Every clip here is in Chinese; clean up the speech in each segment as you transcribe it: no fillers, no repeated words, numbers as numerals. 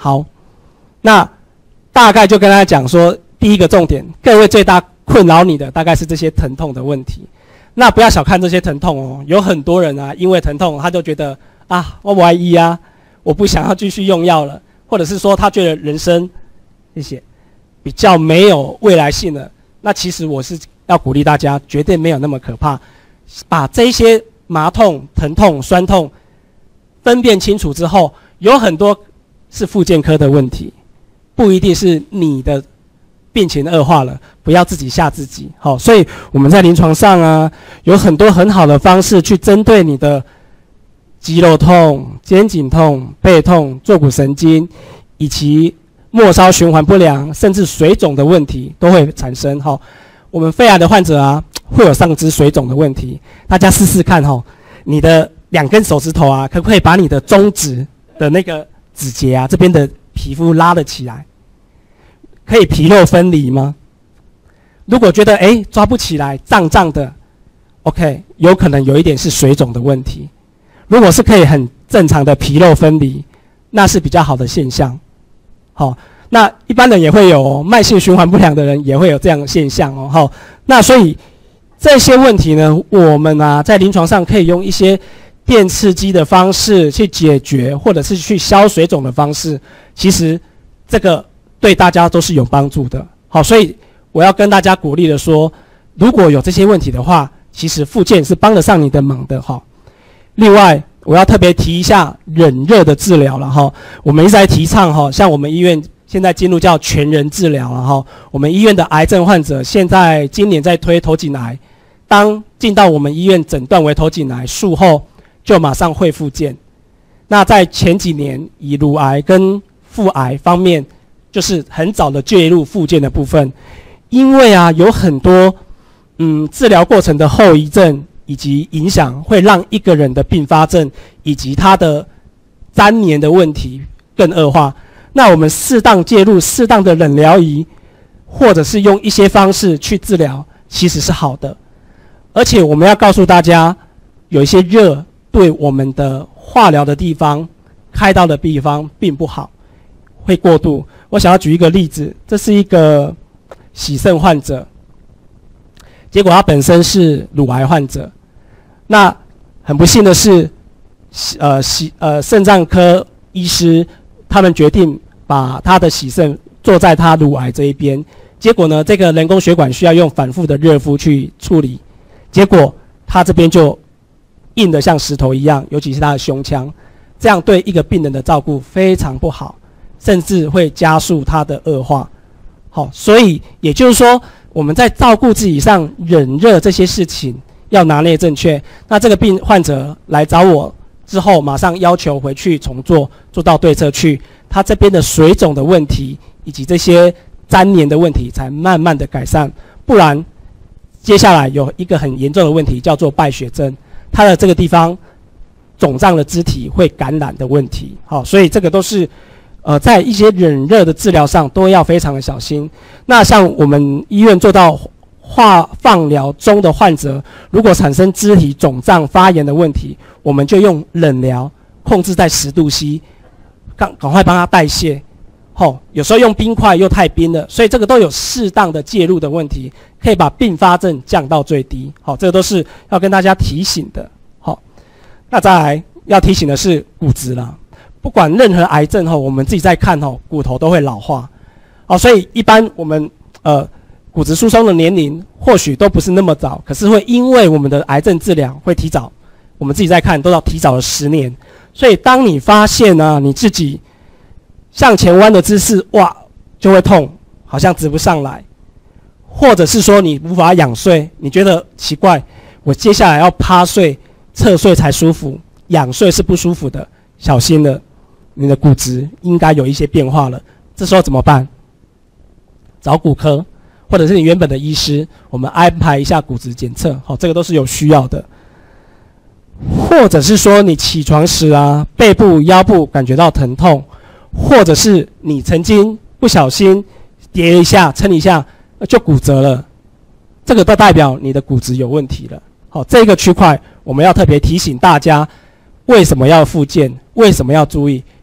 好，那大概就跟大家讲说，第一个重点，各位最大困扰你的大概是这些疼痛的问题。那不要小看这些疼痛哦，有很多人啊，因为疼痛他就觉得啊，我怀疑啊，我不想要继续用药了，或者是说他觉得人生比较没有未来性了。那其实我是要鼓励大家，绝对没有那么可怕。把这些麻痛、疼痛、酸痛分辨清楚之后，有很多是复健科的问题，不一定是你的病情恶化了，不要自己吓自己。好，所以我们在临床上啊，有很多很好的方式去针对你的肌肉痛、肩颈痛、背痛、坐骨神经，以及末梢循环不良，甚至水肿的问题都会产生。好，我们肺癌的患者啊，会有上肢水肿的问题。大家试试看哈，你的2根手指头啊，可不可以把你的中指的那个指节啊这边的皮肤拉得起来？可以皮肉分离吗？如果觉得抓不起来，胀胀的 ，OK， 有可能有一点是水肿的问题。如果是可以很正常的皮肉分离，那是比较好的现象。好，那一般人也会有慢性循环不良的人也会有这样的现象哦。好，那所以这些问题呢，我们啊在临床上可以用一些电刺激的方式去解决，或者是去消水肿的方式，其实这个对大家都是有帮助的。好，所以我要跟大家鼓励的说，如果有这些问题的话，其实复健是帮得上你的忙的哈。另外，我要特别提一下冷热的治疗了哈。我们一直在提倡哈，像我们医院现在进入叫全人治疗了哈。我们医院的癌症患者现在今年在推头颈癌，当进到我们医院诊断为头颈癌，术后就马上会复健。那在前几年以乳癌跟腹癌方面，就是很早的介入复健的部分，因为啊有很多治疗过程的后遗症以及影响，会让一个人的并发症以及他的粘连的问题更恶化。那我们适当介入适当的冷疗仪，或者是用一些方式去治疗，其实是好的。而且我们要告诉大家，有一些热对我们的化疗的地方、开刀的地方并不好，会过度。我想要举一个例子，这是一个洗肾患者，结果他本身是乳癌患者。那很不幸的是，肾脏科医师他们决定把他的洗肾做在他乳癌这一边。结果呢，这个人工血管需要用反复的热敷去处理，结果他这边就硬得像石头一样，尤其是他的胸腔，这样对一个病人的照顾非常不好，甚至会加速他的恶化。好，所以也就是说，我们在照顾自己上冷热这些事情要拿捏正确。那这个患者来找我之后，马上要求回去重做，做到对侧去，他这边的水肿的问题以及这些粘连的问题才慢慢的改善。不然接下来有一个很严重的问题叫做败血症，他的这个地方肿胀的肢体会感染的问题。好，所以这个都是在一些冷热的治疗上都要非常的小心。那像我们医院做到放疗中的患者，如果产生肢体肿胀发炎的问题，我们就用冷疗控制在10度C， 赶快帮他代谢。有时候用冰块又太冰了，所以这个都有适当的介入的问题，可以把并发症降到最低。这个都是要跟大家提醒的。那再来要提醒的是骨质啦，不管任何癌症我们自己在看骨头都会老化。所以一般我们骨质疏松的年龄或许都不是那么早，可是会因为我们的癌症治疗会提早，我们自己在看都要提早了10年。所以当你发现呢，你自己向前弯的姿势，哇，就会痛，好像直不上来，或者是说你无法仰睡，你觉得奇怪，我接下来要趴睡、侧睡才舒服，仰睡是不舒服的，小心了，你的骨质应该有一些变化了。这时候怎么办？找骨科，或者是你原本的医师，我们安排一下骨质检测，这个都是有需要的。或者是说你起床时啊，背部、腰部感觉到疼痛，或者是你曾经不小心跌一下、撑一下就骨折了，这个都代表你的骨质有问题了。这个区块我们要特别提醒大家，为什么要复健，为什么要注意，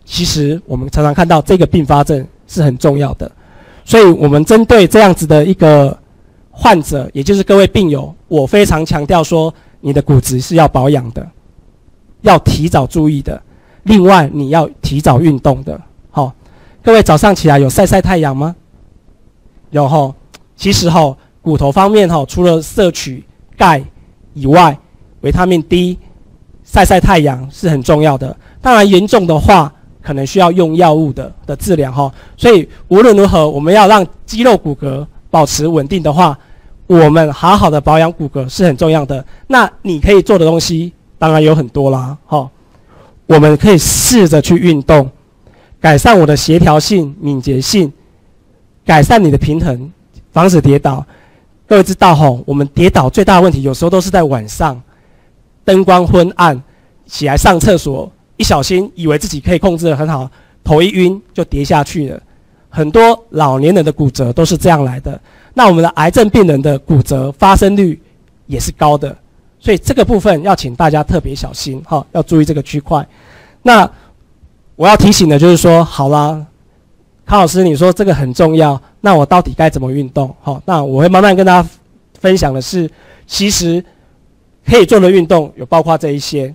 其实我们常常看到这个并发症是很重要的。所以我们针对这样子的一个患者，也就是各位病友，我非常强调说，你的骨质是要保养的，要提早注意的。另外，你要提早运动的。好，各位早上起来有晒太阳吗？有吼。其实吼，骨头方面吼，除了摄取钙以外，维他命 D， 晒太阳是很重要的。当然，严重的话，可能需要用药物的治疗哈。所以无论如何，我们要让肌肉骨骼保持稳定的话，我们好好的保养骨骼是很重要的。那你可以做的东西当然有很多啦，哈。我们可以试着去运动，改善我的协调性、敏捷性，改善你的平衡，防止跌倒。各位知道吼，我们跌倒最大的问题有时候都是在晚上，灯光昏暗，起来上厕所，一小心以为自己可以控制得很好，头一晕就跌下去了。很多老年人的骨折都是这样来的。那我们的癌症病人的骨折发生率也是高的，所以这个部分要请大家特别小心哈，要注意这个区块。那我要提醒的就是说，好啦，康老师你说这个很重要，那我到底该怎么运动？好，那我会慢慢跟大家分享的是，其实可以做的运动有包括这一些。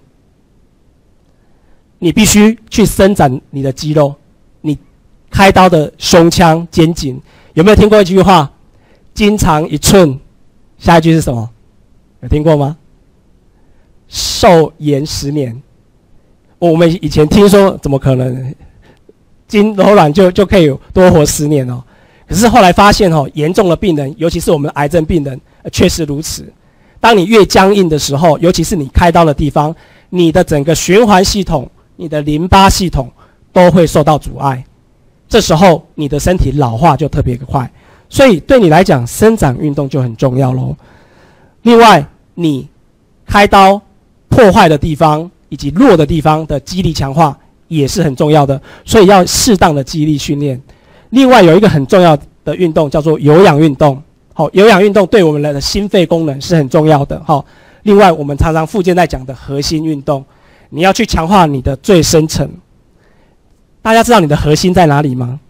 你必须去伸展你的肌肉，你开刀的胸腔、肩颈，有没有听过一句话？筋长一寸，下一句是什么？有听过吗？寿延10年。我们以前听说怎么可能筋柔软就可以多活10年哦？可是后来发现哦，严重的病人，尤其是我们的癌症病人，确实如此。当你越僵硬的时候，尤其是你开刀的地方，你的整个循环系统、你的淋巴系统都会受到阻碍。这时候你的身体老化就特别快，所以对你来讲，伸展运动就很重要咯。另外，你开刀破坏的地方以及弱的地方的肌力强化也是很重要的，所以要适当的肌力训练。另外有一个很重要的运动叫做有氧运动。好，有氧运动对我们的心肺功能是很重要的。好，另外我们常常复健在讲的核心运动，你要去强化你的最深层。大家知道你的核心在哪里吗？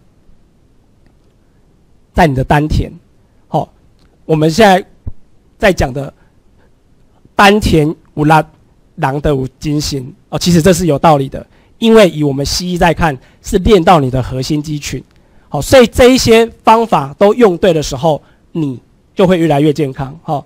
在你的丹田。好，我们现在在讲的丹田有力，人就有精神哦，其实这是有道理的，因为以我们西医在看，是练到你的核心肌群。好，所以这一些方法都用对的时候，你就会越来越健康。好，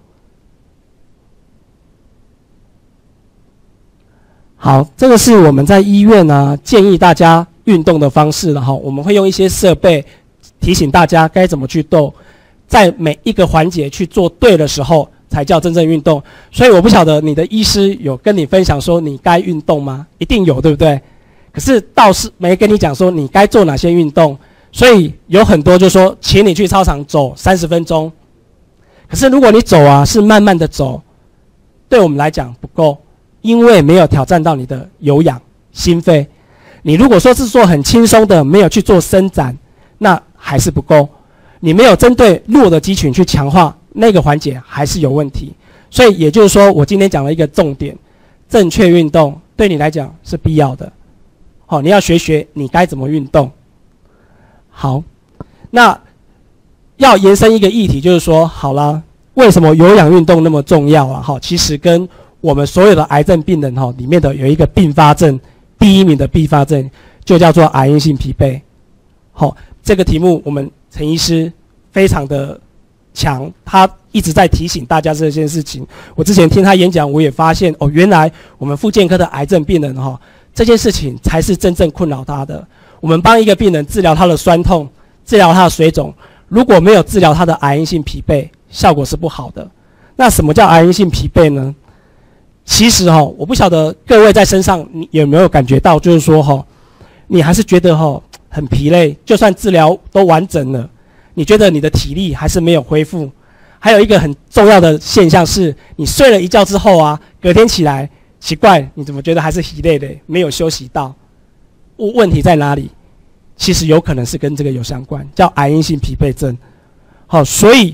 好，这个是我们在医院建议大家运动的方式了哈。我们会用一些设备提醒大家该怎么去动，在每一个环节去做对的时候，才叫真正运动。所以我不晓得你的医师有跟你分享说你该运动吗？一定有，对不对？可是倒是没跟你讲说你该做哪些运动。所以有很多就说请你去操场走30分钟，可是如果你走是慢慢的走，对我们来讲不够，因为没有挑战到你的有氧心肺。你如果说是做很轻松的，没有去做伸展，那还是不够。你没有针对弱的肌群去强化那个环节，还是有问题。所以也就是说，我今天讲了一个重点，正确运动对你来讲是必要的。好，你要学你该怎么运动。好，那要延伸一个议题，就是说，好啦，为什么有氧运动那么重要啊？其实跟我们所有的癌症病人里面的有一个并发症，第一名的并发症就叫做癌因性疲惫。好，这个题目我们陈医师非常的强，他一直在提醒大家这件事情。我之前听他演讲，我也发现原来我们复健科的癌症病人这件事情才是真正困扰他的。我们帮一个病人治疗他的酸痛，治疗他的水肿，如果没有治疗他的癌因性疲惫，效果是不好的。那什么叫癌因性疲惫呢？其实我不晓得各位在身上你有没有感觉到，就是说你还是觉得很疲累，就算治疗都完整了，你觉得你的体力还是没有恢复。还有一个很重要的现象是，你睡了一觉之后隔天起来，奇怪，你怎么觉得还是疲累的，没有休息到？问题在哪里？其实有可能是跟这个有相关，叫癌因性疲惫症。好，所以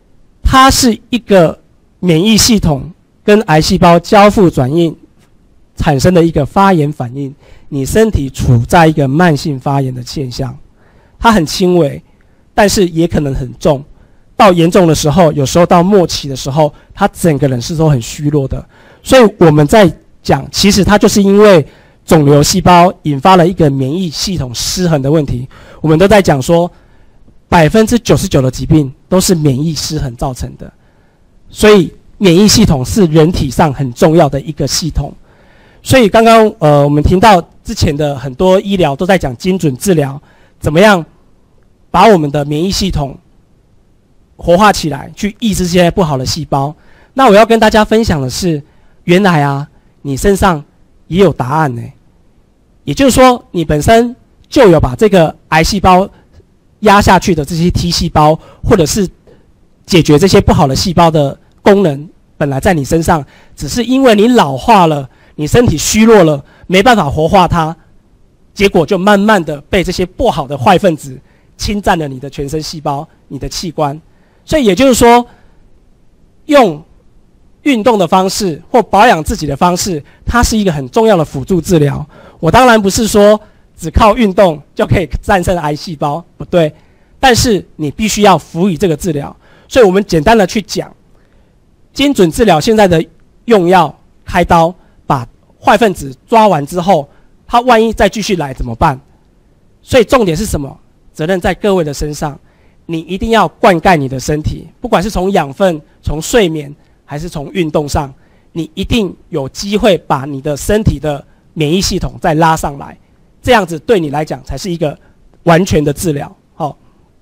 它是一个免疫系统跟癌细胞交互转应产生的一个发炎反应，你身体处在一个慢性发炎的现象，它很轻微，但是也可能很重。到严重的时候，有时候到末期的时候，他整个人是都很虚弱的。所以我们在讲，其实它就是因为肿瘤细胞引发了一个免疫系统失衡的问题。我们都在讲说，99%的疾病都是免疫失衡造成的。所以免疫系统是人体上很重要的一个系统。所以刚刚我们听到之前的很多医疗都在讲精准治疗，怎么样把我们的免疫系统活化起来，去抑制这些不好的细胞。那我要跟大家分享的是，原来啊，你身上也有答案呢。也就是说，你本身就有把这个癌细胞压下去的这些 T 细胞，或者是解决这些不好的细胞的功能，本来在你身上，只是因为你老化了，你身体虚弱了，没办法活化它，结果就慢慢的被这些不好的坏分子侵占了你的全身细胞、你的器官。所以也就是说，用运动的方式或保养自己的方式，它是一个很重要的辅助治疗。我当然不是说只靠运动就可以战胜癌细胞，不对。但是你必须要辅以这个治疗。所以我们简单的去讲，精准治疗现在的用药开刀，把坏分子抓完之后，它万一再继续来怎么办？所以重点是什么？责任在各位的身上。你一定要灌溉你的身体，不管是从养分、从睡眠，还是从运动上，你一定有机会把你的身体的免疫系统再拉上来，这样子对你来讲才是一个完全的治疗。好，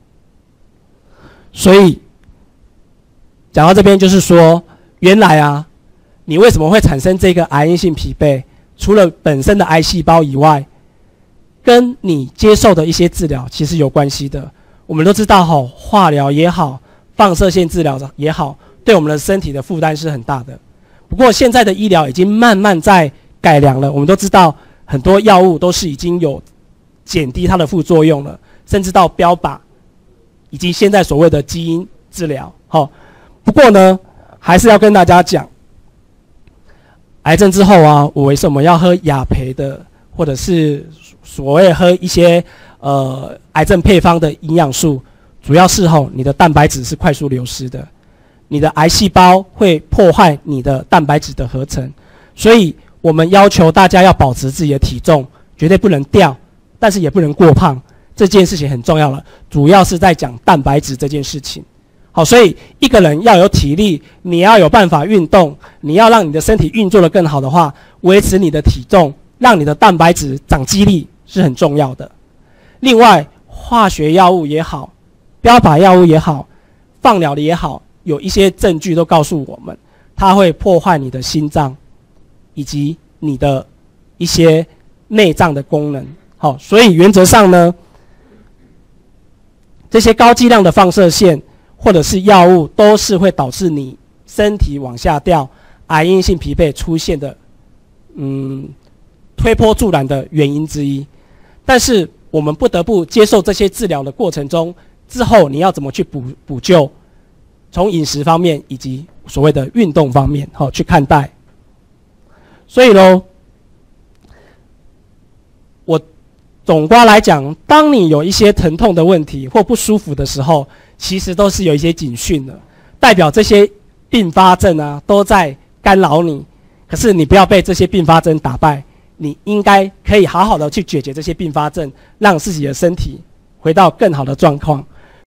所以讲到这边，就是说，原来啊，你为什么会产生这个癌因性疲惫？除了本身的癌细胞以外，跟你接受的一些治疗其实有关系的。我们都知道化疗也好，放射线治疗也好，对我们的身体的负担是很大的。不过现在的医疗已经慢慢在改良了，我们都知道很多药物都是已经有减低它的副作用了，甚至到标靶，以及现在所谓的基因治疗。不过呢，还是要跟大家讲，癌症之后啊，我为什么要喝雅培的，或者是所谓喝一些癌症配方的营养素，主要是你的蛋白质是快速流失的，你的癌细胞会破坏你的蛋白质的合成，所以我们要求大家要保持自己的体重，绝对不能掉，但是也不能过胖，这件事情很重要了，主要是在讲蛋白质这件事情。好，所以一个人要有体力，你要有办法运动，你要让你的身体运作得更好的话，维持你的体重，让你的蛋白质长肌力是很重要的。另外，化学药物也好，标靶药物也好，放疗的也好，有一些证据都告诉我们，它会破坏你的心脏以及你的一些内脏的功能。好，所以原则上呢，这些高剂量的放射线或者是药物都是会导致你身体往下掉、癌因性疲惫出现的推波助澜的原因之一。但是我们不得不接受这些治疗的过程中，之后你要怎么去补救，从饮食方面以及所谓的运动方面去看待。所以咯，我总括来讲，当你有一些疼痛的问题或不舒服的时候，其实都是有一些警讯的，代表这些并发症啊都在干扰你。可是你不要被这些并发症打败，你应该可以好好的去解决这些并发症，让自己的身体回到更好的状况。